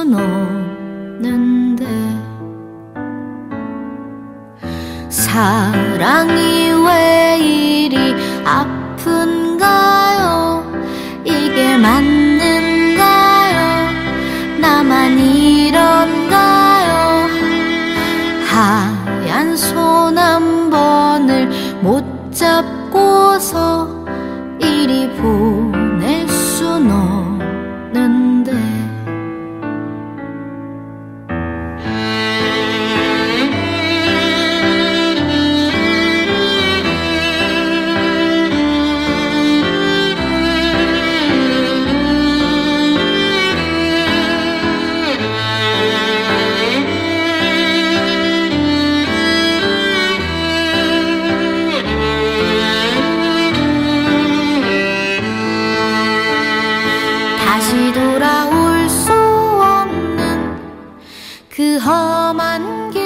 순 없는데 사랑이 왜 이리 아픈가요? 이게 맞는가요? 나만 이런가요? 하얀 손 한 번을 못 잡고서 이리 보낼 순 없는데 다시 돌아올 수 없는 그 험한 길